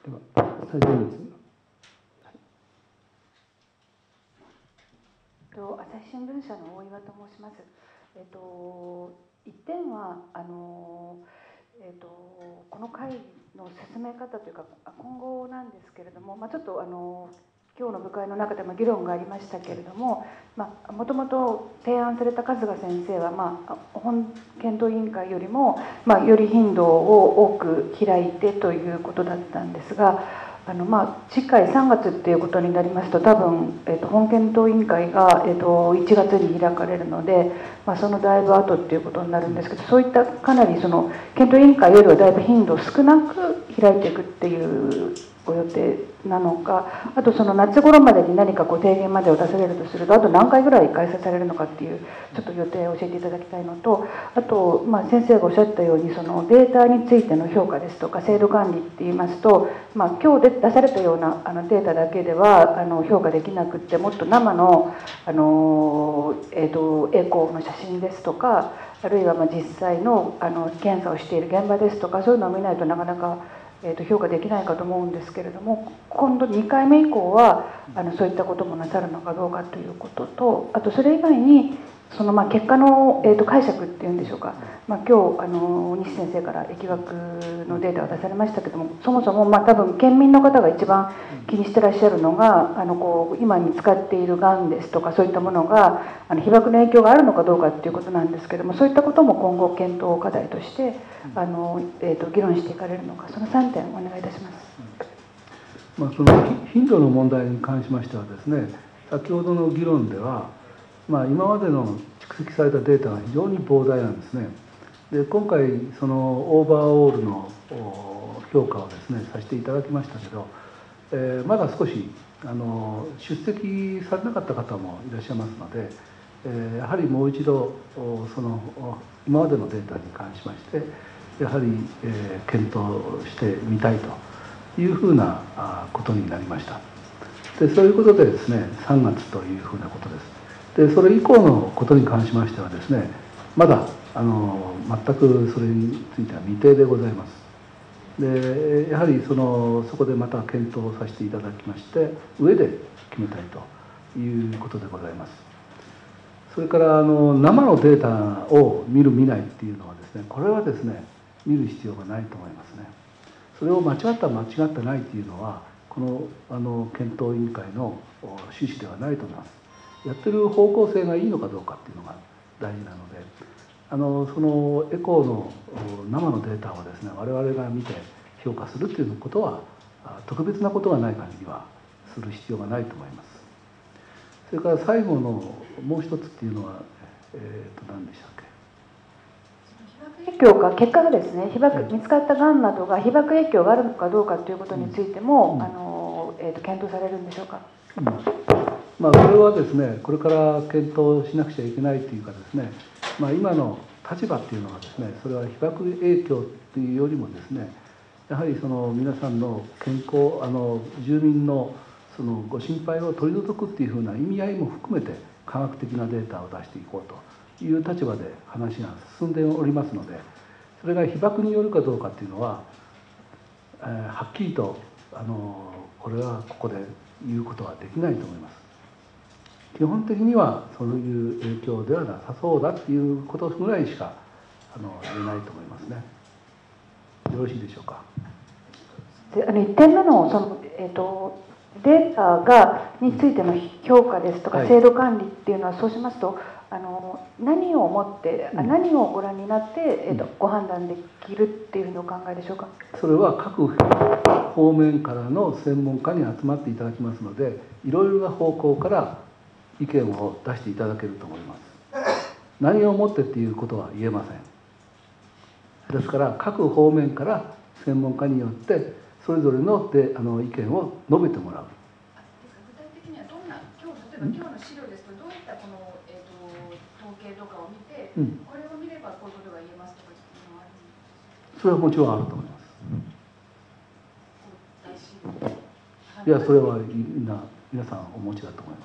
では最初に朝日新聞社の大岩と申します。一点はこの会の進め方というか今後なんですけれども、ちょっと今日の部会の中でも議論がありましたけれども、もともと提案された春日先生は、本検討委員会よりも、より頻度を多く開いてということだったんですが、次回3月っていうことになりますと、多分、本検討委員会が、1月に開かれるので、そのだいぶ後っていうことになるんですけど、そういったかなりその検討委員会よりはだいぶ頻度を少なく開いていくっていうご予定なのか、あとその夏頃までに何かご提言までを出されるとすると、あと何回ぐらい開催されるのかっていうちょっと予定を教えていただきたいのと、あと、先生がおっしゃったようにそのデータについての評価ですとか制度管理っていいますと、今日出されたようなデータだけでは評価できなくって、もっと生のエコーの写真ですとか、あるいは実際の検査をしている現場ですとか、そういうのを見ないとなかなか評価できないかと思うんですけれども、今度2回目以降はそういったこともなさるのかどうかということと、あとそれ以外にその結果の解釈っていうんでしょうか、今日西先生から疫学のデータが出されましたけども、そもそも多分県民の方が一番気にしてらっしゃるのが今見つかっているがんですとか、そういったものが被爆の影響があるのかどうかっていうことなんですけども、そういったことも今後検討課題として議論していかれるのか、その3点お願いいたします。 その頻度の問題に関しましてはですね、先ほどの議論では、今までの蓄積されたデータが非常に膨大なんですね。で今回そのオーバーオールの評価をですねさせていただきましたけど、まだ少し出席されなかった方もいらっしゃいますので、やはりもう一度その今までのデータに関しましてやはり検討してみたいというふうなことになりました。でそういうことでですね3月というふうなことです。でそれ以降のことに関しましてはですね、まだ全くそれについては未定でございます。でやはりそこでまた検討させていただきまして上で決めたいということでございます。それから生のデータを見る見ないっていうのはですね、これはですね見る必要がないと思いますね。それを間違った間違ってないっていうのはこの検討委員会の趣旨ではないと思います。やってる方向性がいいのかどうかっていうのが大事なので、そのエコーの生のデータをですね我々が見て評価するっていうことは特別なことがない限りはする必要がないと思います。それから最後のもう一つっていうのは何でしたっけ。 影響が結果がですね、見つかったがんなどが被爆影響があるのかどうかということについても、検討されるんでしょうか。 これはですねこれから検討しなくちゃいけないというかですね、今の立場っていうのはですね、それは被爆影響というよりもですね、やはりその皆さんの健康住民のそのご心配を取り除くっていうふうな意味合いも含めて科学的なデータを出していこうという立場で話が進んでおりますので、それが被爆によるかどうかっていうのは、はっきりとこれはここで言うことはできないと思います。基本的にはそういう影響ではなさそうだっていうことぐらいしか言えないと思いますね。よろしいでしょうか。 1点目のデータについての評価ですとか制度管理っていうのは、そうしますと何をもって、何をご覧になって、ご判断できるっていうふうにお考えでしょうか。 それは各方面からの専門家に集まっていただきますので、いろいろな方向から意見を出していただけると思います。何をもってっていうことは言えません。ですから各方面から専門家によってそれぞれの意見を述べてもらう。 具体的にはどんな、例えば今日の資料ですとどういったこの、統計とかを見て、これを見ればこういうことが言えますとかっていうのはあるんですか。 それはもちろんあると思います。いや、それは皆さんお持ちだと思います。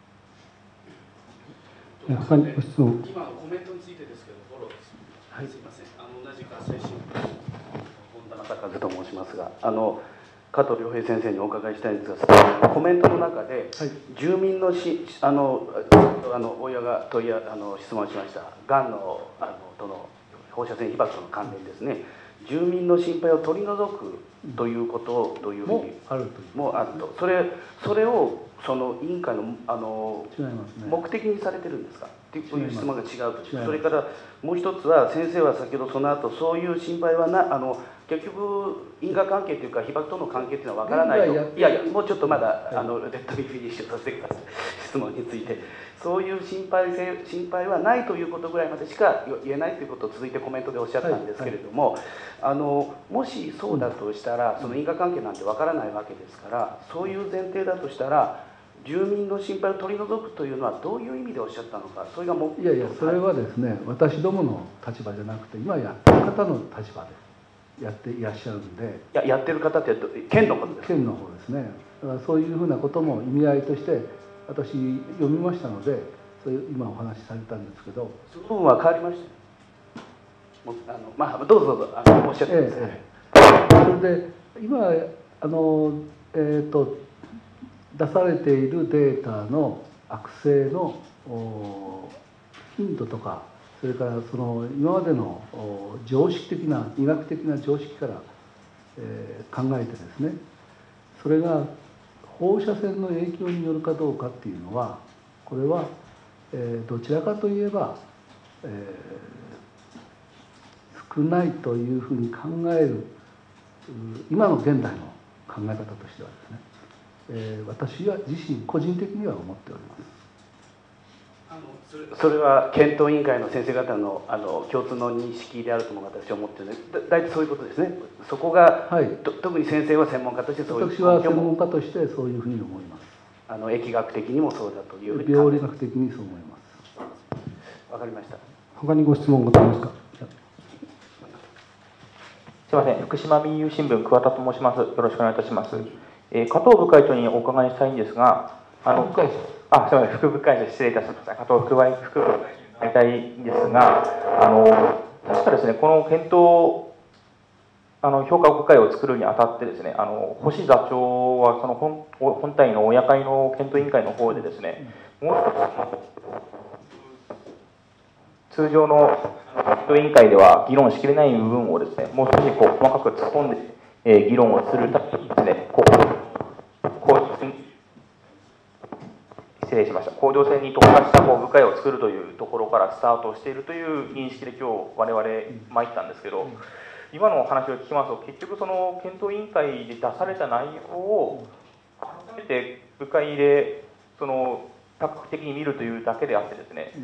今のコメントについてですけど、フォローです。はい、すみません。同じく朝日新聞本田正和と申しますが、 加藤良平先生にお伺いしたいんですが、コメントの中で、はい、住民の親が質問しましたがんのとの放射線被曝との関連ですね、住民の心配を取り除くということをどういうふうにもあると、それをその委員会の目的にされてるんですかっていう質問が違うと。それからもう一つは、先生は先ほどその後そういう心配は結局因果関係というか被爆との関係というのは分からないと。いやいや、もうちょっとまだレッドミーフィニッシュさせてください。質問についてそういう心配はないということぐらいまでしか言えないということを続いてコメントでおっしゃったんですけれども、もしそうだとしたら、その因果関係なんて分からないわけですから、そういう前提だとしたら住民の心配を取り除くというのはどういう意味でおっしゃったのか、それがいやいや、それはですね、私どもの立場じゃなくて、今やってる方の立場でやっていらっしゃるんで。 やってる方って県のことですか？ 県の方ですね。だからそういうふうなことも意味合いとして私読みましたので、そういう今お話しされたんですけど、 その部分は変わりました。どうぞおっしゃってください。 それで今出されているデータの悪性の頻度とか、それからその今までの常識的な医学的な常識から、考えてですね、それが放射線の影響によるかどうかっていうのは、これは、どちらかといえば、少ないというふうに考える今の現代の考え方としてはですね、私は自身個人的には思っております。 それは検討委員会の先生方の共通の認識であるとも私は思っているので、大体そういうことですね。そこが、はい、特に先生は専門家としてそういう、 私は専門家としてそういうふうに思います。 疫学的にもそうだというふうに病理学的にそう思います。 わかりました。 他にご質問ございますか。 すみません、福島民友新聞桑田と申します。よろしくお願いいたします。加藤部会長にお伺いしたいんですが、すみません、副部会長失礼いたしました。加藤副部会長になりたいんですが、確かですね、この検討評価部会を作るにあたってですね、星座長はその本体の親会の検討委員会の方でですね、もう一つ通常の検討委員会では議論しきれない部分をですね、もう少し細かく突っ込んで、議論をするためにですね、失礼しました。甲状腺に特化した部会を作るというところからスタートしているという認識で今日我々参ったんですけど、今のお話を聞きますと、結局その検討委員会で出された内容を改めて部会で多角的に見るというだけであってですね、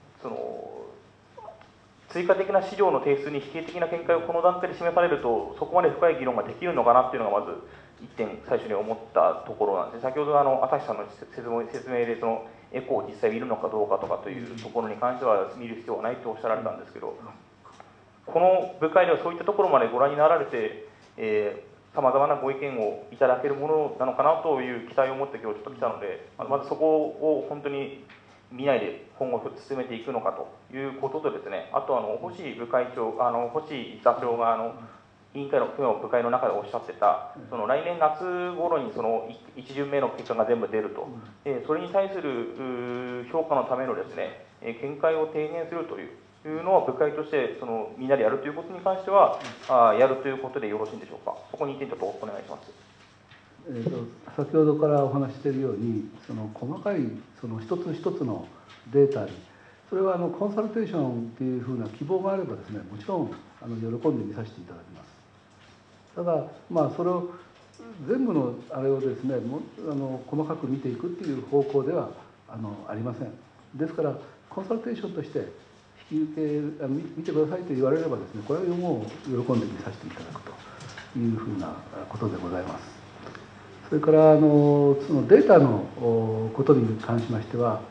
追加的な資料の提出に否定的な見解をこの段階で示されると、そこまで深い議論ができるのかなっていうのがまず一点最初に思ったところなんです。先ほど朝日さんの説明でエコーを実際見るのかどうかとかというところに関しては見る必要はないとおっしゃられたんですけど、この部会ではそういったところまでご覧になられて、さまざまなご意見をいただけるものなのかなという期待を持って今日ちょっと来たので、まずそこを本当に見ないで今後進めていくのかということとですね、あと星部会長、星座長が委員会の部会の中でおっしゃってた、来年夏頃に1巡目の結果が全部出ると、それに対する評価のためのですね、見解を提言するというのを部会としてみんなでやるということに関してはやるということでよろしいんでしょうか。そこに一点ちょっとお願いします。 先ほどからお話しているように、細かい一つ一つのデータに、それはコンサルテーションというふうな希望があればですね、もちろん喜んで見させていただきます。ただそれを全部のあれをですね、細かく見ていくっていう方向ではありません。ですからコンサルテーションとして引き受け見てくださいと言われればですね、これはもう喜んで見させていただくというふうなことでございます。それからそのデータのことに関しましては、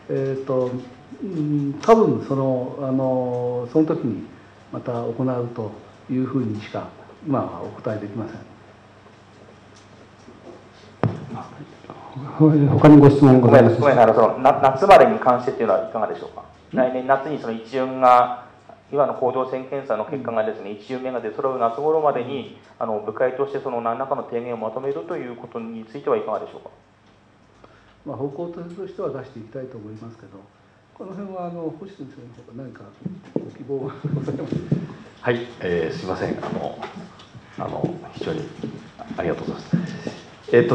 多分その時にまた行うというふうにしか今はお答えできません。 他にご質問ございますか。 夏までに関してというのはいかがでしょうか。来年夏に一巡がいわゆる甲状腺検査の結果がですね、1巡目が出揃う夏頃までに部会としてその何らかの提言をまとめるということについてはいかがでしょうか。 方向としては出していきたいと思いますけど、この辺は星先生の方が何かご希望がございます。 はい、すいません、非常にありがとうございます。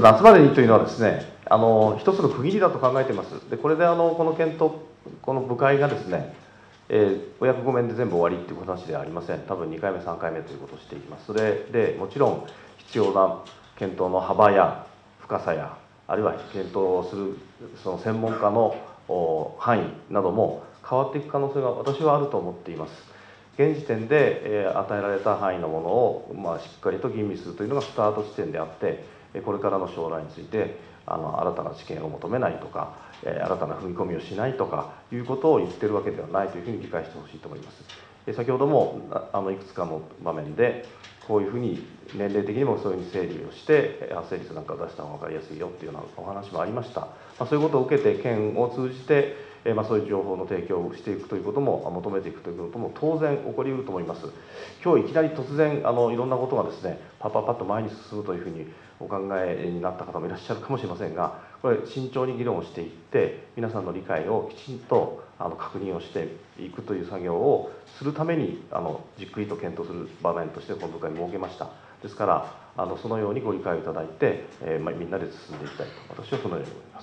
夏までにというのはですね、一つの区切りだと考えています。で、これでこの検討、この部会がですね、お役御免で全部終わりという話ではありません。多分2回目、3回目ということをしていきます。それでもちろん必要な検討の幅や深さや、あるいは検討をするその専門家の範囲なども変わっていく可能性が私はあると思っています。現時点で与えられた範囲のものをしっかりと吟味するというのがスタート地点であって、これからの将来について新たな知見を求めないとか、新たな踏み込みをしないとかいうことを言ってるわけではないというふうに理解してほしいと思います。先ほどもいくつかの場面でこういうふうに年齢的にもそういうふうに整理をして発生率なんかを出した方が分かりやすいよっていうようなお話もありました。そういうことを受けて県を通じてそういう情報の提供をしていくということも求めていくということも当然起こりうると思います。今日いきなり突然いろんなことがですねパッと前に進むというふうにお考えになった方もいらっしゃるかもしれませんが、これ慎重に議論をしていって皆さんの理解をきちんと確認をしていくという作業をするためにじっくりと検討する場面としてこの部会に設けました。ですからそのようにご理解をいただいて、みんなで進んでいきたいと私はそのように思います。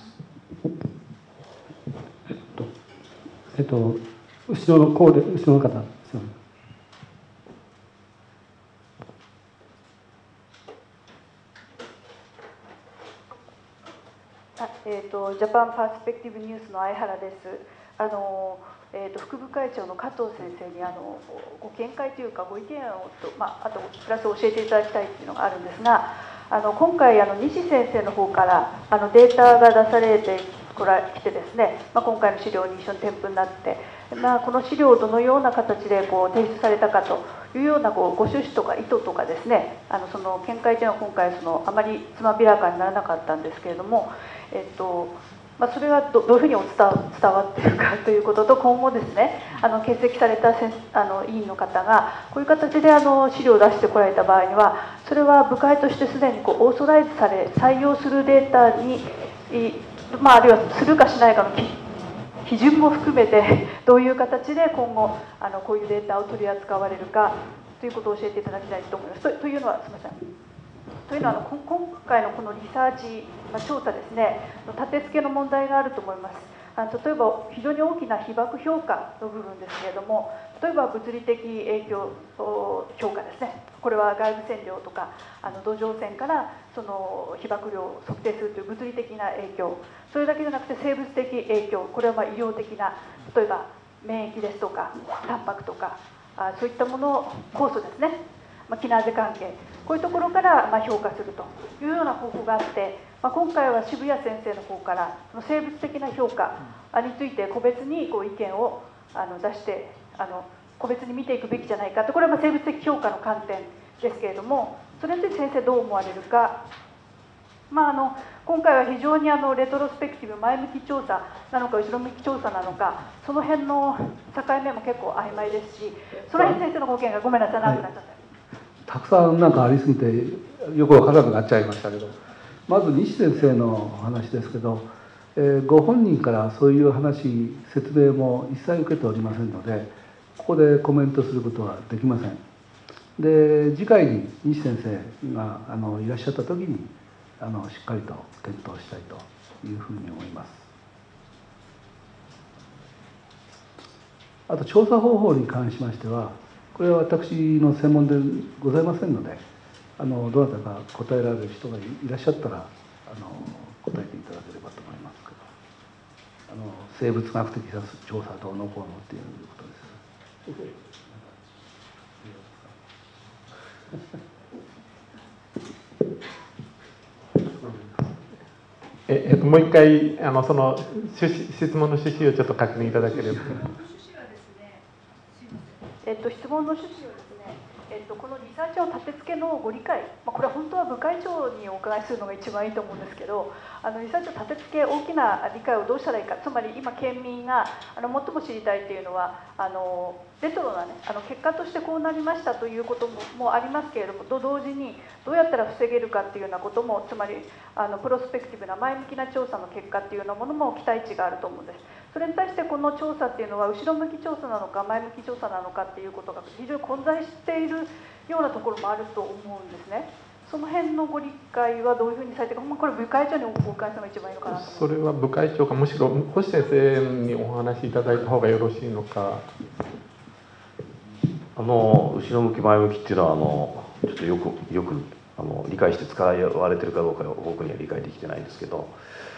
後ろの方で後ろの方ですよね。 ジャパンパースペクティブニュースの相原です。副部会長の加藤先生にご見解というかご意見をあとプラス教えていただきたいというのがあるんですが、今回西先生の方からデータが出されてきてですね、今回の資料に一緒に添付になって、この資料をどのような形で提出されたかというようなご趣旨とか意図とかですね、その見解というのは今回あまりつまびらかにならなかったんですけれども、それがどういうふうに伝わっているかということと、今後ですね欠席された委員の方がこういう形で資料を出してこられた場合には、それは部会としてすでにオーソライズされ採用するデータにあるいはするかしないかの基準も含めてどういう形で今後こういうデータを取り扱われるかということを教えていただきたいと思います。というのはすみません。というのは今回のこのリサーチ、調査ですね、立て付けの問題があると思います。例えば非常に大きな被曝評価の部分ですけれども、例えば物理的影響評価ですね、これは外部線量とか土壌線からその被曝量を測定するという物理的な影響、それだけじゃなくて生物的影響、これは医療的な、例えば免疫ですとかタンパクとかそういったもの、酵素ですね、キナーゼ関係、こういうところから評価するというような方法があって、今回は渋谷先生の方から生物的な評価について個別に意見を出して個別に見ていくべきじゃないかと、これは生物的評価の観点ですけれども、それについて先生どう思われるか。今回は非常にレトロスペクティブ、前向き調査なのか後ろ向き調査なのか、その辺の境目も結構曖昧ですし、その辺先生のご意見がごめんなさい、長くなっちゃった。 たくさんありすぎてよくわからなくなっちゃいましたけど、まず西先生のお話ですけど、ご本人からそういう話説明も一切受けておりませんので、ここでコメントすることはできません。で、次回に西先生がいらっしゃった時にしっかりと検討したいというふうに思います。あと調査方法に関しましては、これは私の専門でございませんので、どなたか答えられる人がいらっしゃったら答えていただければと思いますけど、生物学的調査どうのこうのっていうことです。もう一回その質問の趣旨をちょっと確認いただければ。 質問の趣旨をですね、 このリサーチを立て付けのご理解、これは本当は部会長にお伺いするのが一番いいと思うんですけど、リサーチを立て付け大きな理解をどうしたらいいか、つまり今県民が最も知りたいというのはレトロなね結果としてこうなりましたということもありますけれども、と同時にどうやったら防げるかっていうようなことも、つまりプロスペクティブな前向きな調査の結果っていうようなものも期待値があると思うんです。それに対してこの調査っていうのは後ろ向き調査なのか前向き調査なのかっていうことが非常に混在しているようなところもあると思うんですね。その辺のご理解はどういうふうにされているか、これ部会長にお伺いするのが一番いいのかなと思います。 それは部会長か、むしろ星先生にお話しいただいた方がよろしいのか。 後ろ向き前向きっていうのはちょっとよく理解して使われてるかどうか僕には理解できてないんですけど、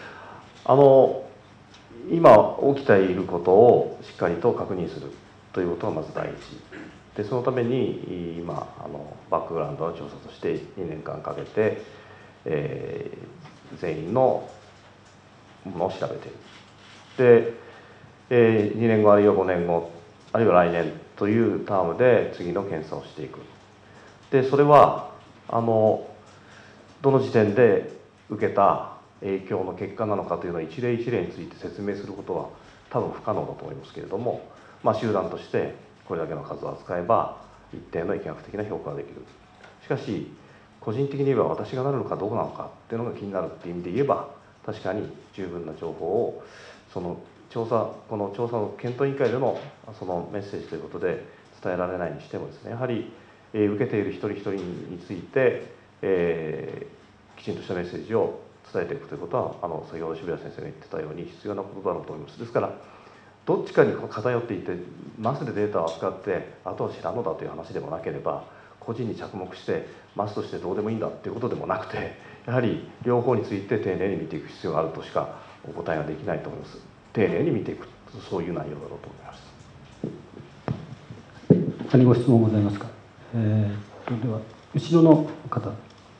今起きていることをしっかりと確認するということがまず第一で、そのために今バックグラウンドの調査として2年間かけて、全員のものを調べている。で、2年後あるいは5年後あるいは来年というタームで次の検査をしていく。でそれはどの時点で受けた影響の結果なのかというのは一例一例について説明することは多分不可能だと思いますけれども、集団としてこれだけの数を扱えば一定の疫学的な評価ができる。しかし個人的に言えば私がなるのかどうなのかっていうのが気になるっていう意味で言えば、確かに十分な情報をこの調査の検討委員会でのそのメッセージということで伝えられないにしてもですね、やはり受けている一人一人についてきちんとしたメッセージを伝えていくということは先ほど渋谷先生が言ってたように必要なことだろうと思います。ですからどっちかに偏っていてマスでデータを扱ってあとは知らんのだという話でもなければ、個人に着目してマスとしてどうでもいいんだっていうことでもなくて、やはり両方について丁寧に見ていく必要があるとしかお答えができないと思います。丁寧に見ていく、そういう内容だろうと思います。 他にご質問ございますか。では後ろの方。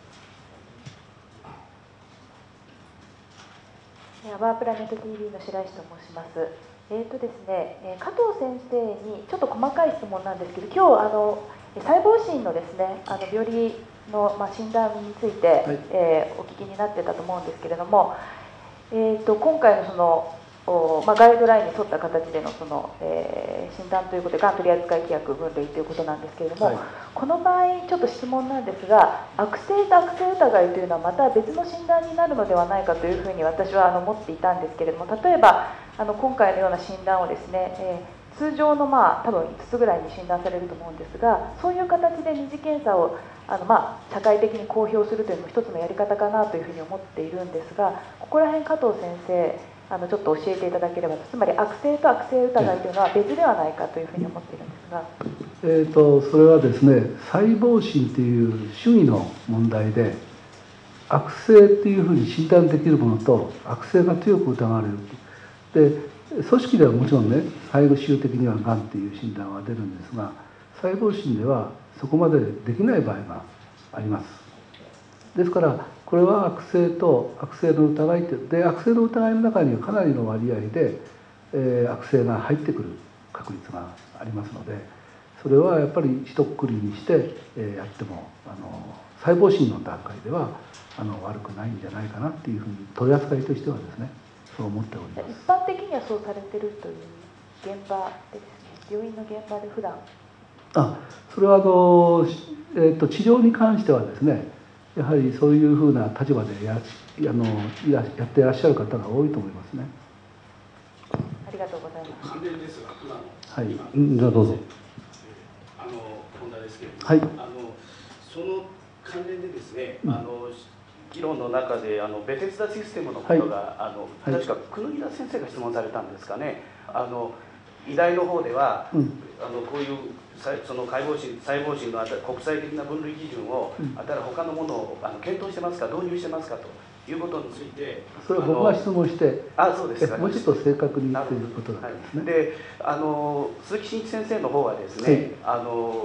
アバープラネット TV の白石と申します。ですね、加藤先生にちょっと細かい質問なんですけど、今日細胞診のですね病理の、診断について、 はいお聞きになってたと思うんですけれども、今回のそのガイドラインに沿った形での診断ということで、がん取扱規約分類ということなんですけれども、 はいこの場合ちょっと質問なんですが、悪性と悪性疑いというのはまた別の診断になるのではないかというふうに私は思っていたんですけれども、例えば今回のような診断をですね、通常の多分5つぐらいに診断されると思うんですが、そういう形で二次検査を社会的に公表するというのも一つのやり方かなというふうに思っているんですが、ここら辺加藤先生ちょっと教えていただければ。つまり悪性と悪性疑いというのは別ではないかというふうに思っているんですが。 それはですね、細胞診という主義の問題で、悪性というふうに診断できるものと悪性が強く疑われる。で組織ではもちろんね、最終的にはがんという診断は出るんですが、細胞診ではそこまでできない場合があります。ですからこれは悪性と悪性の疑いで、悪性の疑いの中にはかなりの割合で、悪性が入ってくる確率がありますので、それはやっぱり一括りにして、やっても細胞診の段階では悪くないんじゃないかなっていうふうに取り扱いとしてはですね、そう思っております。 一般的にはそうされてるという現場でですね、病院の現場で普段。 それは治療に関してはですね、やはりそういうふうな立場でやっていらっしゃる方が多いと思いますね。 ありがとうございます。 関連ですが、今の、 はい、 じゃあどうぞ。 問題ですけれども、 はい、 その関連でですね、 議論の中でベテスダシステムのことが、確か国木田先生が質問されたんですかね。医大の方では、こういうその細胞診の国際的な分類基準を、他のものを検討してますか、導入してますかということについて、 それは僕が質問して、 そうですか、 もうちょっと正確にということなんですね。 で鈴木真一先生の方はですね、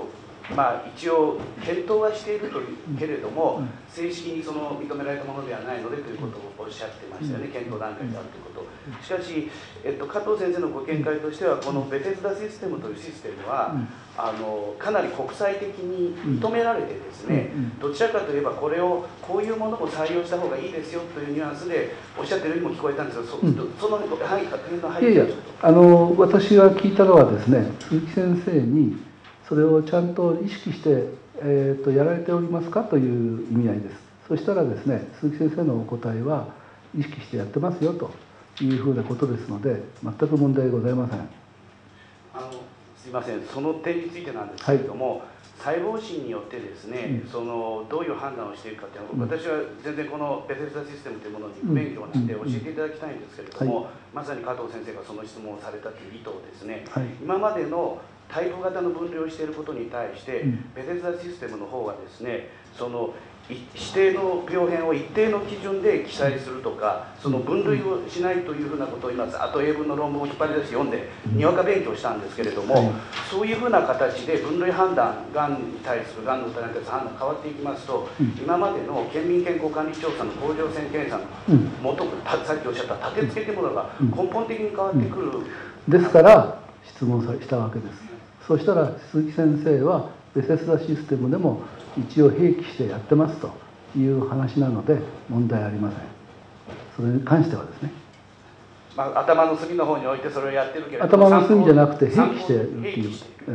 一応検討はしているというけれども、正式に認められたものではないのでということをおっしゃってましたよね、検討段階であるということ。しかし、加藤先生のご見解としては、このベテスダシステムというシステムは、かなり国際的に認められてですね、どちらかといえばこれをこういうものも採用した方がいいですよというニュアンスでおっしゃっているようにも聞こえたんですが、その辺の背景は私が聞いたのはですね、鈴木先生にそれをちゃんと意識して、やられておりますかという意味合いです。そしたらですね、鈴木先生のお答えは意識してやってますよというふうなことですので、全く問題ございません。 すいません、その点についてなんですけれども、細胞診によってですね、どういう判断をしているかというのは、私は全然このベテスダシステムというものに不勉強なので教えていただきたいんですけれども、まさに加藤先生がその質問をされたという意図をですね、今までのタイプ型の分類をしていることに対して、ベテスダシステムの方はですね、指定の病変を一定の基準で記載するとか、その分類をしないというふうなことを今、あと英文の論文を引っ張り出して読んで、にわか勉強したんですけれども、そういうふうな形で分類判断、がんに対する、がんの疑いに対する判断が変わっていきますと、今までの県民健康管理調査の甲状腺検査の元、さっきおっしゃった立て付けというものが根本的に変わってくる。 ですから質問したわけです。そしたら鈴木先生はベテスダシステムでも一応併記してやってますという話なので問題ありません。それに関してはですね、 頭の隅の方に置いてそれをやってるけれども、頭の隅じゃなくて併記しているっていう。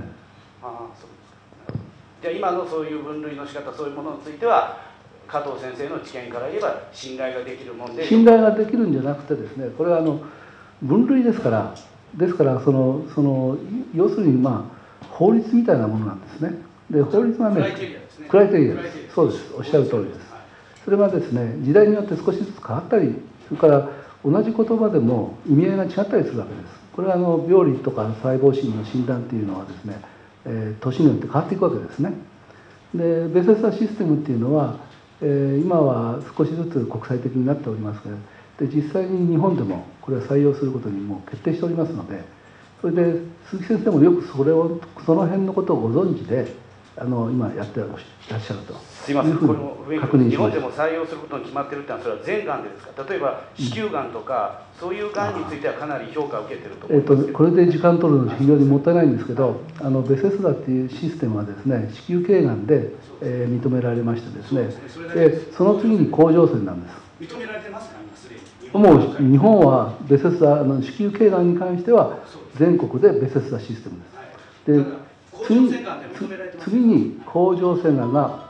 じゃあ今のそういう分類の仕方、そういうものについては加藤先生の知見から言えば信頼ができるもんで、 信頼ができるんじゃなくてですね、これは分類ですから、要するに法律みたいなものなんですね。で、法律はね、クライテリアです。そうです。おっしゃる通りです。それはですね、時代によって少しずつ変わったり、それから同じ言葉でも意味合いが違ったりするわけです。これは病理とか細胞診の診断っていうのはですね、年によって変わっていくわけですね。で、ベテスダシステムっていうのは、今は少しずつ国際的になっておりますけど、で実際に日本でもこれを採用することにもう決定しておりますので、それで鈴木先生もよくその辺のことをご存知で今やってらっしゃると。 すいません、これも日本でも採用することに決まっているというのは、それは全がんですか。例えば子宮がんとかそういうがんについてはかなり評価を受けていると思いますけど、 これで時間取るの非常にもったいないんですけど、ベテスダっていうシステムはですね、子宮頸がんで、認められましてですね、でその次に甲状腺なんです。 認められてますか、今すでに。 もう日本はベテスダ子宮頸がんに関しては全国でベテスダシステムです。で次に甲状腺がんが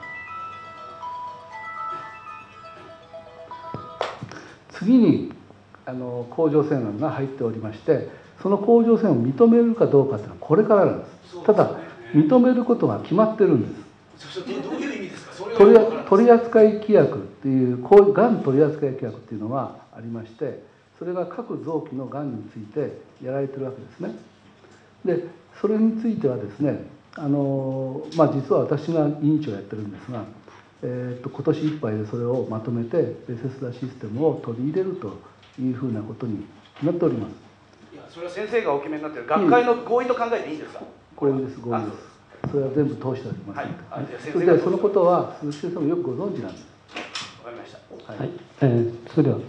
甲状腺がんが入っておりまして、その甲状腺を認めるかどうかというのはこれからなんです。ただ認めることが決まってるんです。 どういう意味ですか。 取扱規約っていうがん取扱規約っていうのがありまして、それが各臓器のがんについてやられてるわけですね。でそれについてはですね、実は私が委員長をやってるんですが、今年いっぱいでそれをまとめてベテスダシステムを取り入れるというふうなことになっております。 いや、それは先生がお決めになっている学会の合意と考えていいんですか。 合意です、合意です。それは全部通しております。それでそのことは鈴木先生もよくご存知なんです。 わかりました。 はい。それでは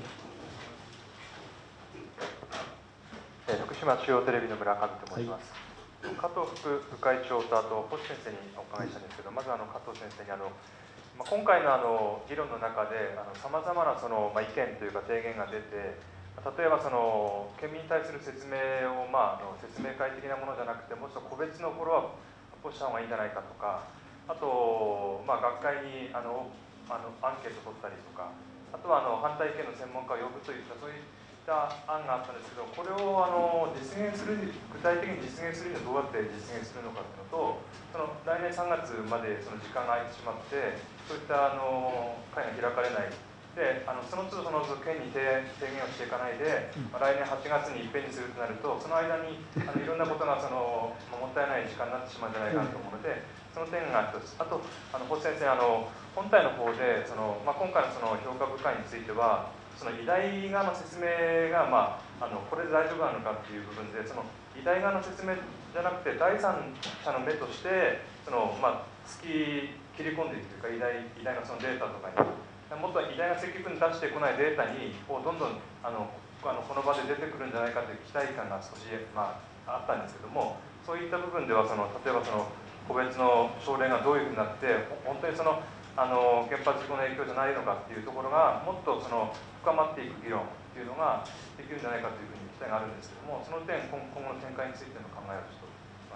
福島中央テレビの村上と申します。加藤副会長とあと星先生にお伺いしたんですけど、まず加藤先生に今回の議論の中でさまざまな意見というか提言が出て、例えば県民に対する説明を説明会的なものじゃなくて、もうちょっと個別のフォローアップした方がいいんじゃないかとか、あと学会にアンケート取ったりとか、あとは反対意見の専門家を呼ぶといったそういった案があったんですけど、これを実現する具体的に実現するにはどうやって実現するのかというのと、来年3月まで時間が空いてしまって、そういった会が開かれないで、その都度県に提言をしていかないで、来年8月にいっぺんにするとなると、その間にいろんなことがもったいない時間になってしまうんじゃないかと思うので、その点が一つ。あと星先生、本体の方で今回の評価部会については、その医大側の説明がこれで大丈夫なのかっていう部分で、その医大側の説明じゃなくて第三者の目として切り込んでいくというか、医大のそのデータとかにもっと医大が積極的に出してこないデータにどんどんこの場で出てくるんじゃないかという期待感が少し、あったんですけども、そういった部分では例えば個別の症例がどういうふうになって本当に原発事故の影響じゃないのかっていうところがもっと深まっていく議論っていうのができるんじゃないかというふうに期待があるんですけども、その点今後の展開についての考えをちょっと。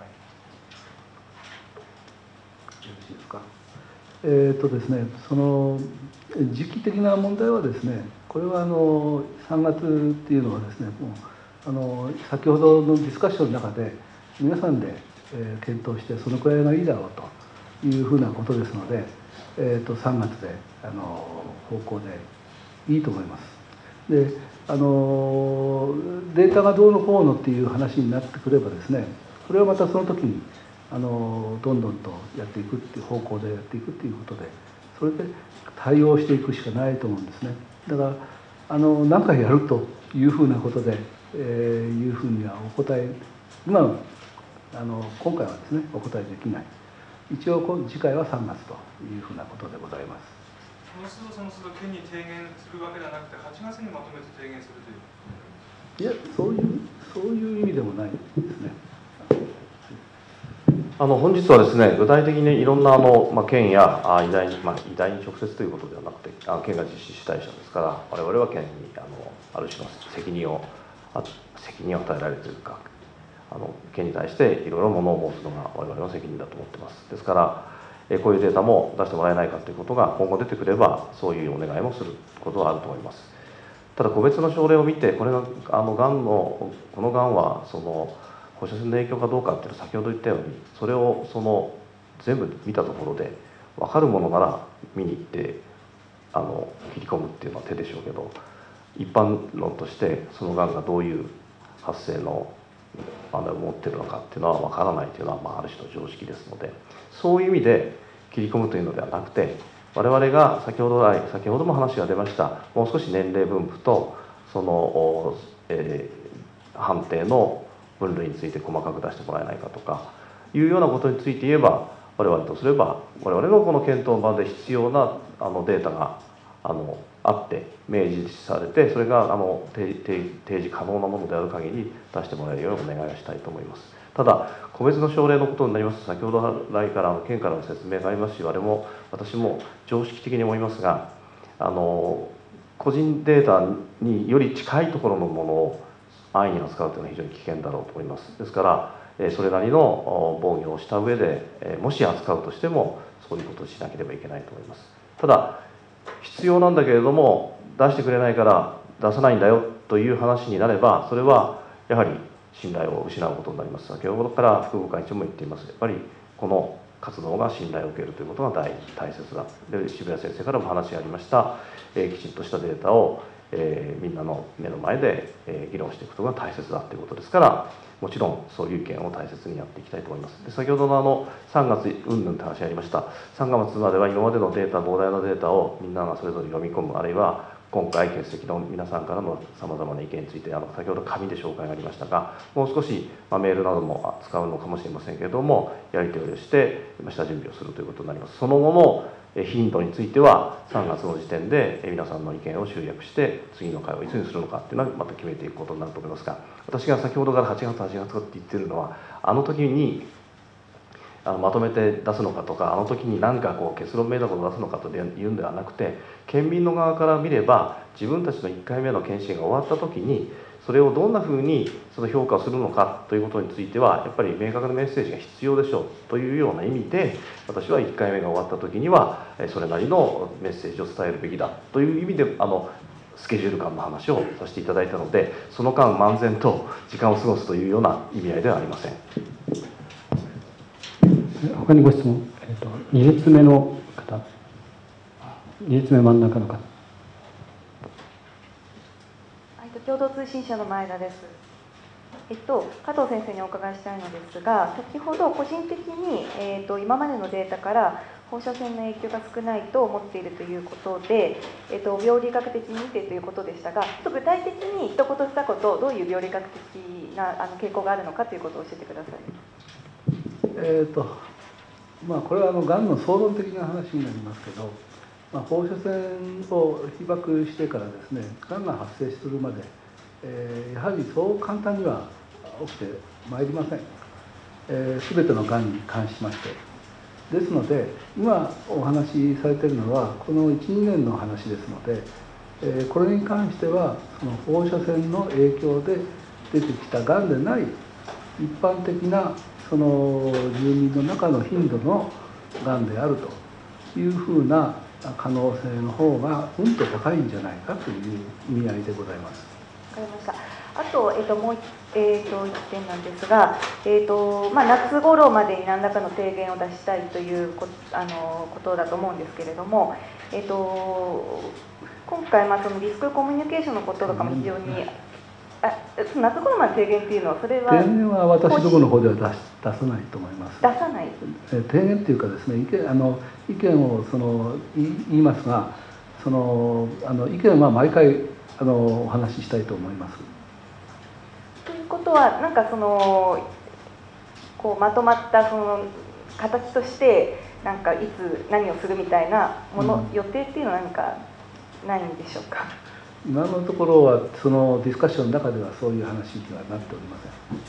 よろしいですか。ですね、その時期的な問題はですね、これは3月っていうのはですね、もう先ほどのディスカッションの中で皆さんで検討してそのくらいがいいだろうというふうなことですので、3月で方向でいいと思います。で、データがどうのこうのっていう話になってくればですね、それはまたその時にどんどんとやっていくっていう方向でやっていくっていうことで、それで対応していくしかないと思うんですね。だから何回やるというふうなことで、いうふうにはお答え、今回はですねお答えできない。一応次回は3月というふうなことでございます。 その都度県に提言するわけではなくて、8月にまとめて提言するという。 いや、そういう意味でもないですね。 本日はですね、具体的にいろんな県や医大に直接ということではなくて、県が実施主体者ですから、我々は県にある種の責任を与えられるというか、県に対していろいろものを申すのが我々の責任だと思っています。ですから、こういうデータも出してもらえないかということが今後出てくれば、そういうお願いもすることはあると思います。ただ個別の症例を見て、これがこのがんは放射線の影響かどうかっていうのは先ほど言ったように、それを全部見たところで分かるものなら見に行って切り込むっていうのは手でしょうけど、一般論としてそのがんがどういう発生のを持っているのかっていうのは分からないというのは、ある種の常識ですので、そういう意味で切り込むというのではなくて、我々が先ほども話が出ました、もう少し年齢分布と判定の分類について細かく出してもらえないかとかいうようなことについて言えば、我々とすれば我々のこの検討版で必要なデータがあって明示されて、それが提示可能なものである限り出してもらえるようにお願いをしたいと思います。ただ個別の症例のことになりますと、先ほど来から県からの説明がありますし、私も常識的に思いますが、個人データにより近いところのものを安易に扱うというのは非常に危険だろうと思います。ですからそれなりの防御をした上で、もし扱うとしてもそういうことをしなければいけないと思います。ただ必要なんだけれども出してくれないから出さないんだよという話になれば、それはやはり信頼を失うことになります。先ほどから副部会長も言っています。やっぱりこの活動が信頼を受けるということが大切だ。で、渋谷先生からも話がありました、きちんとしたデータをみんなの目の前で議論していくことが大切だということですから、もちろんそういう意見を大切にやっていきたいと思います。で、先ほどの3月云々って話がありました。3月までは今までのデータ、膨大なデータをみんながそれぞれ読み込む、あるいは今回欠席の皆さんからのさまざまな意見について先ほど紙で紹介がありましたが、もう少しメールなども使うのかもしれませんけれども、やり取りをして下準備をするということになります。その後の頻度については3月の時点で皆さんの意見を集約して次の会をいつにするのかっていうのはまた決めていくことになると思いますが、私が先ほどから8月って言ってるのは、あの時にまとめて出すのかとか、あの時に何か結論めいたことを出すのかというんではなくて、県民の側から見れば自分たちの1回目の検診が終わった時にそれをどんなふうに評価をするのかということについてはやっぱり明確なメッセージが必要でしょうというような意味で、私は1回目が終わった時にはそれなりのメッセージを伝えるべきだという意味でスケジュール感の話をさせていただいたので、その間漫然と時間を過ごすというような意味合いではありません。 他にご質問、2列目の方、2列目真ん中の方。 共同通信社の前田です。加藤先生にお伺いしたいのですが、先ほど個人的に、今までのデータから放射線の影響が少ないと思っているということで、病理学的に見てということでしたが、具体的に一言二言どういう病理学的な傾向があるのかということを教えてください。 これはがんの総論的な話になりますけど、放射線を被爆してからですね、がんが発生するまで、やはりそう簡単には起きてまいりません。全てのがんに関しまして。ですので、今お話しされているのはこの 1,2 年の話ですので、これに関してはその放射線の影響で出てきたがんでない一般的なその住民の中の頻度のがんであるというふうな可能性の方がうんと高いんじゃないかという意味合いでございます。 わかりました。あと、もう1点なんですが、夏頃までに何らかの提言を出したいということだと思うんですけれども、今回、そのリスクコミュニケーションのこととかも非常に、夏頃まで提言っていうのは、それは提言は私どもの方では出さないと思います。 出さない。 提言っていうかですね、意見を言いますが、意見は毎回お話ししたいと思います。 ということは、なんかこうまとまった形として、なんかいつ何をするみたいな予定っていうのは何かないんでしょうか。 今のところはそのディスカッションの中ではそういう話にはなっておりま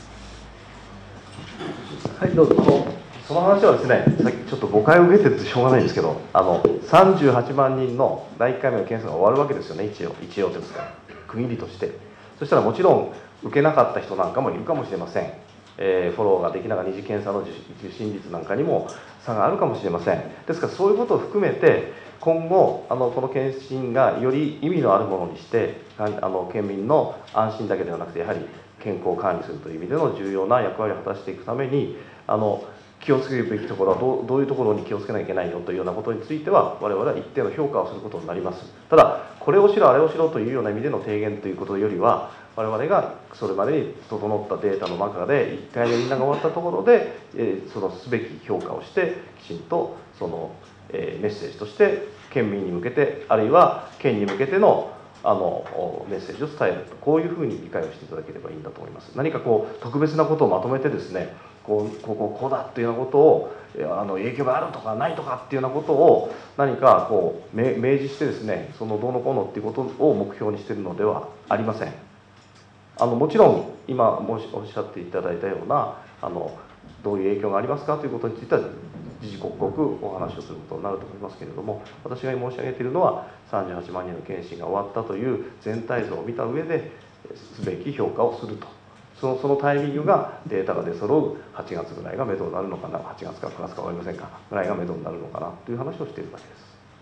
せん。はい、どうぞ。 その話はですね、さっきちょっと誤解を受けててしょうがないんですけど、38万人の第1回目の検査が終わるわけですよね、一応ですから、区切りとして。そしたらもちろん受けなかった人なんかもいるかもしれません。フォローができながら二次検査の受診率なんかにも差があるかもしれません。ですからそういうことを含めて今後この検診がより意味のあるものにして県民の安心だけではなくてやはり健康を管理するという意味での重要な役割を果たしていくために気をつけるべきところはどういうところに気をつけなきゃいけないのというようなことについては我々は一定の評価をすることになります。ただこれをしろあれをしろというような意味での提言ということよりは我々がそれまでに整ったデータの中で1回目みんなが終わったところで、そのすべき評価をしてきちんとその、メッセージとして県民に向けてあるいは県に向けてのメッセージを伝えるとこういうふうに理解をしていただければいいんだと思います。何か特別なことをまとめてですねこうだというようなことを影響があるとかないとかっていうようなことを何か明示してですねそのどうのこうのっていうことを目標にしているのではありません。もちろん今おっしゃっていただいたようなどういう影響がありますかということについては時々刻々お話をすることになると思いますけれども私が申し上げているのは38万人の検診が終わったという全体像を見た上ですべき評価をするとそのタイミングがデータが出揃う8月ぐらいが目処になるのかな8月か9月か分かりませんがぐらいが目処になるのかなという話をしているわけです。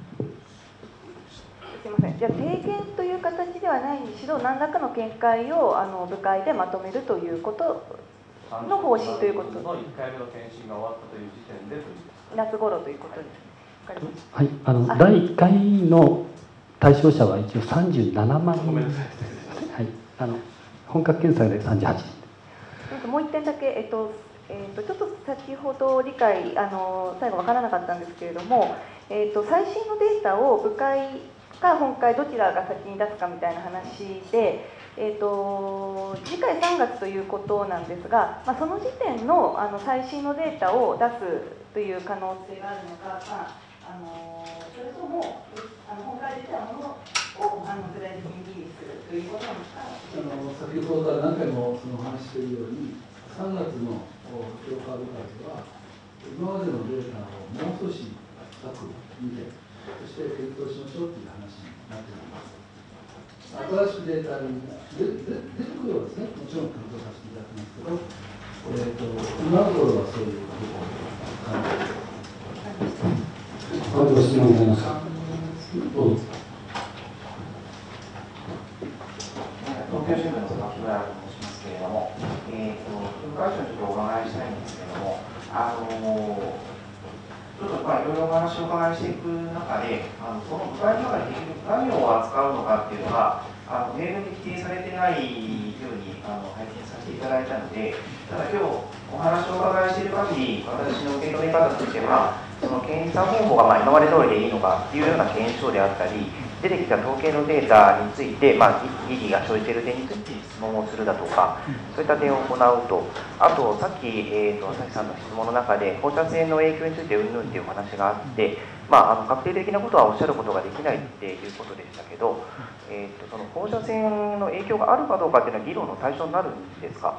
すみません。じゃあ提言という形ではないにしろ何らかの見解を部会でまとめるということの方針ということ。 の1回目の検診が終わったという時点で夏頃ということですね。わかりました。 はい、第1回の対象者は一応37万人。 ごめんなさい。 はい、本格検査で38人。 もう1点だけ、ちょっと先ほど理解最後分からなかったんですけれども、最新のデータを部会か本会どちらが先に出すかみたいな話で、次回3月ということなんですが、その時点の最新のデータを出すという可能性があるのか、それとも本会で出たものを具体的にリリースするということなのか。 先ほどから何回もその話しているように3月の評価部会では今までのデータをもう少し深く見てそして検討しましょうという話になっております。新しいデータに出てくればですね、もちろん検討させていただきますけど、今のところはそういうことを考えています。 ご質問ございますか。どうぞ。 東京新聞の木村と申しますけれども、副会長にちょっとお伺いしたいんですけれども、ちょっといろいろお話をお伺いしていく中で、その部会の中で結局何を扱うのかっていうのが、明文で規定されてないように拝見させていただいたので、ただ今日お話をお伺いしている限り、私の受け止め方としては、 その検査方法が今まで通りでいいのかっていうような検証であったり、出てきた統計のデータについて、疑義が生じている点について質問をするだとか、そういった点を行うと、あとさっき、朝日さんの質問の中で放射線の影響についてうんぬんっていうお話があって、確定的なことはおっしゃることができないっていうことでしたけど、その放射線の影響があるかどうかっていうのは議論の対象になるんですか？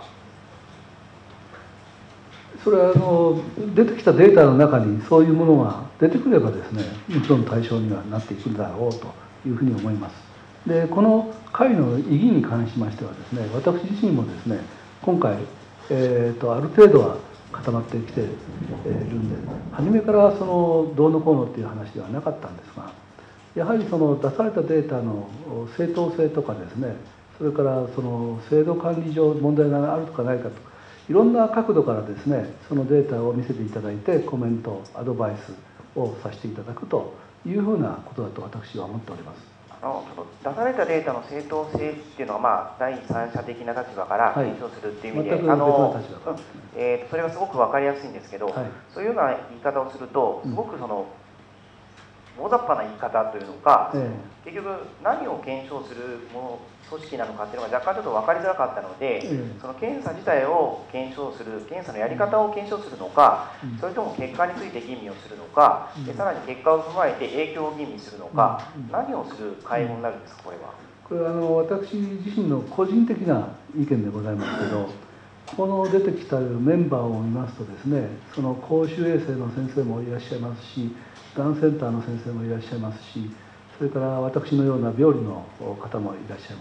それは出てきたデータの中にそういうものが出てくればですね、もちろん対象にはなっていくんだろうというふうに思います。で、この会の意義に関しましてはですね、私自身もですね、今回、ある程度は固まってきているんで、初めからそのどうのこうのっていう話ではなかったんですが、やはりその出されたデータの正当性とかですね、それからその制度管理上問題があるとかないかとか、いろんな角度からですね、そのデータを見せていただいて、コメント、アドバイスをさせていただくというふうなことだと私は思っております。 出されたデータの正当性っていうのは、第三者的な立場から検証するっていう意味で、それがすごく分かりやすいんですけど、そういうような言い方をすると、すごくその大雑把な言い方というのか、結局何を検証する組織なのかっていうのが若干ちょっと分かりづらかったので、その検査自体を検証する、検査のやり方を検証するのか、それとも結果について吟味をするのか、さらに結果を踏まえて影響を吟味するのか、何をする会合になるんですか、これは。 これは私自身の個人的な意見でございますけど、この出てきたメンバーを見ますとですね、その公衆衛生の先生もいらっしゃいますし、がんセンターの先生もいらっしゃいますし、それから私のような病理の方もいらっしゃいます。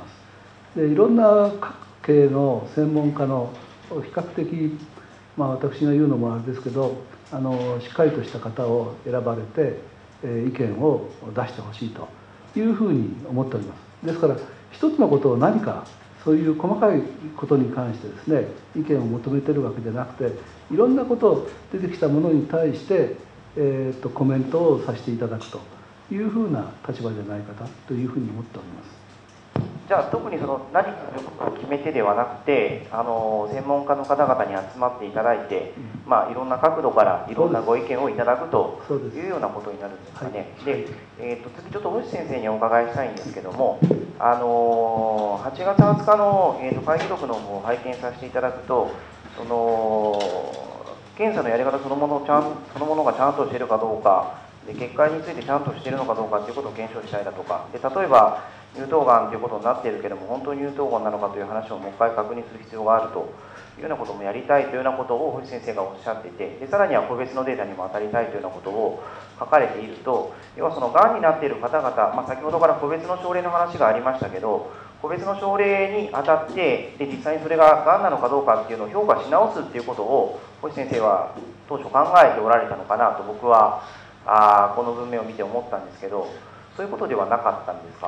で、いろんな各系の専門家の比較的、私が言うのもあれですけど、しっかりとした方を選ばれて、意見を出してほしいというふうに思っております。ですから一つのことを何かそういう細かいことに関してですね、意見を求めてるわけじゃなくて、いろんなこと出てきたものに対してコメントをさせていただくというふうな立場じゃないかなというふうに思っております。 じゃあ特にその何するかを決めてではなくて、専門家の方々に集まっていただいて、いろんな角度からいろんなご意見をいただくというようなことになるんですかね。で、次ちょっと星先生にお伺いしたいんですけども、8月20日の、会議録の方を拝見させていただくと、その検査のやり方そのものがちゃんとしているかどうかで、結果についてちゃんとしているのかどうかということを検証したいだとかで、例えば乳頭がんということになっているけれども、本当に乳頭がんなのかという話をもう一回確認する必要があるというようなこともやりたいというようなことを星先生がおっしゃっていて、でさらには個別のデータにも当たりたいというようなことを書かれていると、要はそのがんになっている方々、先ほどから個別の症例の話がありましたけど、個別の症例にあたってで実際にそれががんなのかどうかっていうのを評価し直すっていうことを星先生は当初考えておられたのかなと僕はこの文面を見て思ったんですけど、そういうことではなかったんですか？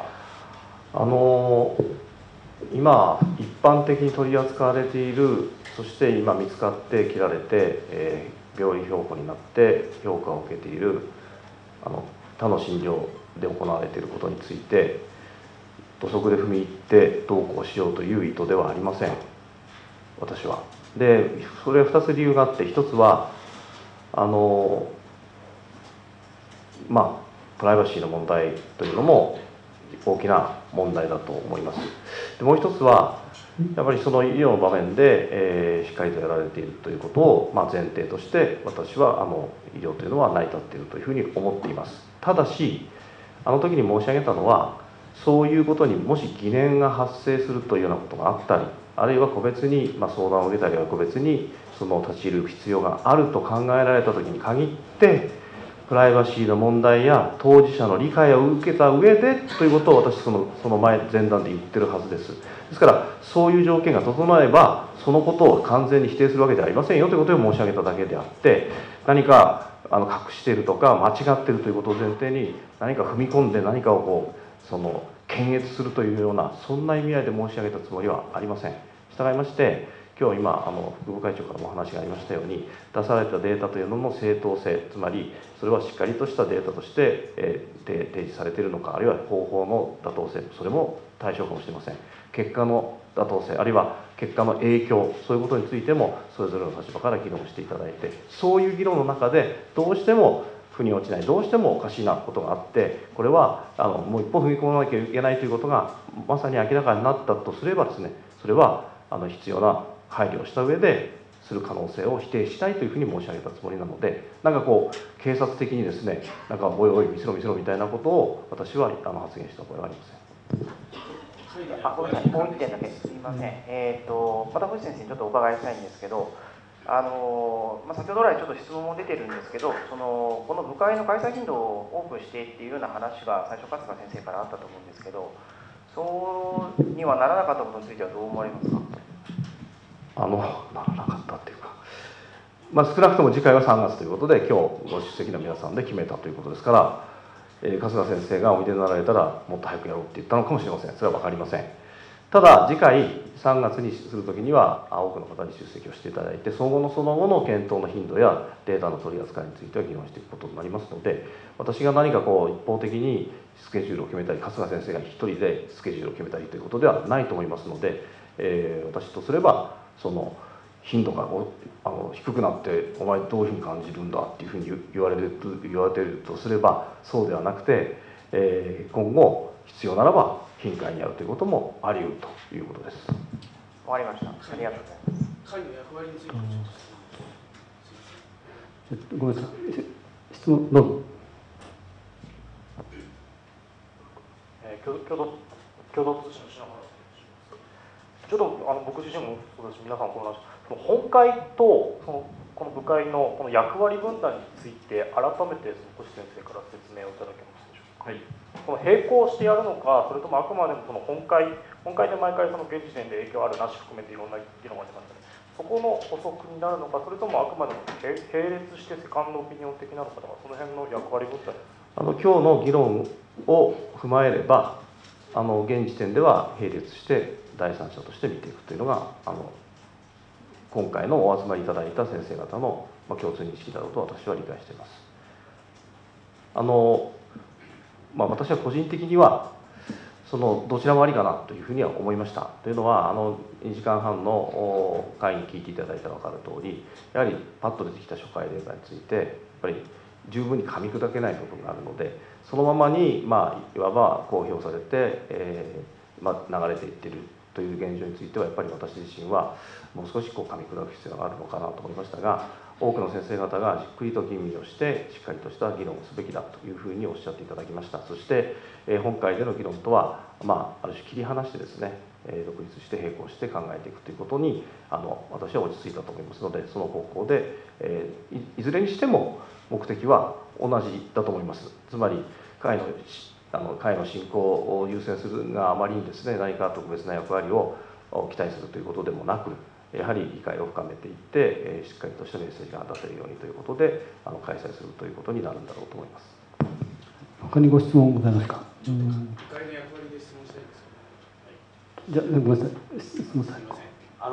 今一般的に取り扱われている、そして今見つかって切られて、病理評価になって評価を受けている他の診療で行われていることについて土足で踏み入ってどうこうしようという意図ではありません、私は。でそれは2つ理由があって、1つはプライバシーの問題というのも大きな問題だと思います。でもう一つはやっぱりその医療の場面で、しっかりとやられているということを、前提として私は医療というのは成り立っているというふうに思っています。ただし時に申し上げたのは、そういうことにもし疑念が発生するというようなことがあったり、あるいは個別に相談を受けたりは個別にその立ち入る必要があると考えられた時に限って、プライバシーの問題や当事者の理解を受けた上でということを私その前談で言ってるはずです。ですからそういう条件が整えばそのことを完全に否定するわけではありませんよということを申し上げただけであって、何か隠しているとか間違っているということを前提に何か踏み込んで何かを検閲するというような、そんな意味合いで申し上げたつもりはありません。従いまして今日副部会長からもお話がありましたように、出されたデータというのの正当性、つまりそれはしっかりとしたデータとして提示されているのか、あるいは方法の妥当性、それも対象かもしれません。結果の妥当性、あるいは結果の影響、そういうことについてもそれぞれの立場から議論していただいて、そういう議論の中でどうしても腑に落ちない、どうしてもおかしいなことがあって、これはもう一歩踏み込まなきゃいけないということがまさに明らかになったとすればですね、それは必要な配慮をした上でする可能性を否定しないというふうに申し上げたつもりなので、なんかこう警察的にですね、なんかおいおい見せろ見せろみたいなことを私は発言した覚えはありません。 ごめんなさい、もう1点だけ、すみません、また星先生にちょっとお伺いしたいんですけど、先ほど来ちょっと質問も出てるんですけど、この部会の開催頻度をオープンしてっていうような話が最初、春日先生からあったと思うんですけど、そうにはならなかったことについてはどう思われますか。 ならなかったっていうか、少なくとも次回は3月ということで、今日ご出席の皆さんで決めたということですから、春日先生がおいでになられたら、もっと早くやろうって言ったのかもしれません。それは分かりません。ただ、次回3月にするときには、多くの方に出席をしていただいて、その後の検討の頻度やデータの取り扱いについては議論していくことになりますので、私が何か一方的にスケジュールを決めたり、春日先生が一人でスケジュールを決めたりということではないと思いますので、私とすれば、その頻度が低くなって、お前どういうふうに感じるんだっていうふうに言われているとすれば、そうではなくて、今後必要ならば頻回にやるということもあり得るということです。 わかりました。ありがとうございます。 会の役割についてごめんなさい、質問どうぞ。 共同通信の品原ちょっと僕自身もそうですし、皆さんこの本会とこの部会のこの役割分担について改めて星先生から説明をいただけますでしょうか。はい、この並行してやるのか、それともあくまでも本会で毎回現時点で影響あるなし含めていろんな議論がありますので、そこの補足になるのか、それともあくまでも並列してセカンドオピニオン的なのかとか、その辺の役割分担今日の議論を踏まえれば、現時点では並列して第三者として見ていくというのが今回のお集まりいただいた先生方の共通認識だろうと私は理解しています。私は個人的にはどちらもありかなというふうには思いました。というのは2時間半の会に聞いていただいたら分かる通り、やはりパッと出てきた初回データについてやっぱり十分に噛み砕けない部分があるので、そのままにいわば公表されて、流れていっているという現状については、やっぱり私自身はもう少し噛み砕く必要があるのかなと思いましたが、多くの先生方がじっくりと吟味をしてしっかりとした議論をすべきだというふうにおっしゃっていただきました。そして本会での議論とはある種切り離してですね、独立して並行して考えていくということに私は落ち着いたと思いますので、その方向でいずれにしても目的は同じだと思います。つまり会の進行を優先するがあまりにですね、何か特別な役割を期待するということでもなく、やはり理解を深めていって、しっかりとしたメッセージが出せるようにということで開催するということになるんだろうと思います。 他にご質問ございますか。 部会の役割で質問したいんですけど。 じゃあごめんなさい、質問されます。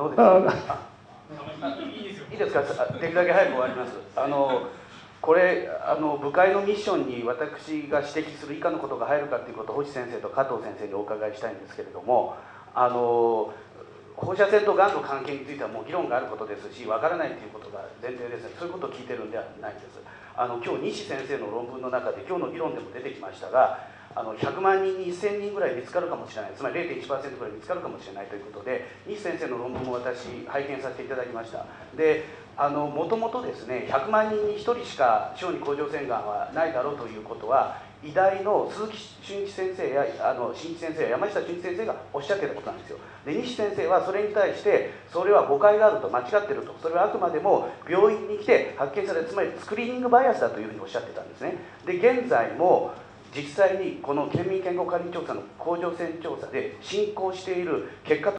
いいですか、できるだけ早く終わります。これ部会のミッションに私が指摘する以下のことが入るかということを星先生と加藤先生にお伺いしたいんですけれども、放射線とがんの関係についてはもう議論があることですし、わからないということが前提ですね。そういうことを聞いてるんではないんです。今日西先生の論文の中で今日の議論でも出てきましたが、100万人に1000人ぐらい見つかるかもしれない、つまり 0.1% ぐらい見つかるかもしれないということで、西先生の論文も私拝見させていただきました。でもともとですね、100万人に1人しか小児甲状腺がんはないだろうということは、医大の鈴木俊一先生や新一先生や山下俊一先生がおっしゃってたことなんですよ。で西先生はそれに対してそれは誤解があると、間違ってると、それはあくまでも病院に来て発見される、つまりスクリーニングバイアスだというふうにおっしゃってたんですね。で現在も実際にこの県民健康管理調査の甲状腺調査で進行している結果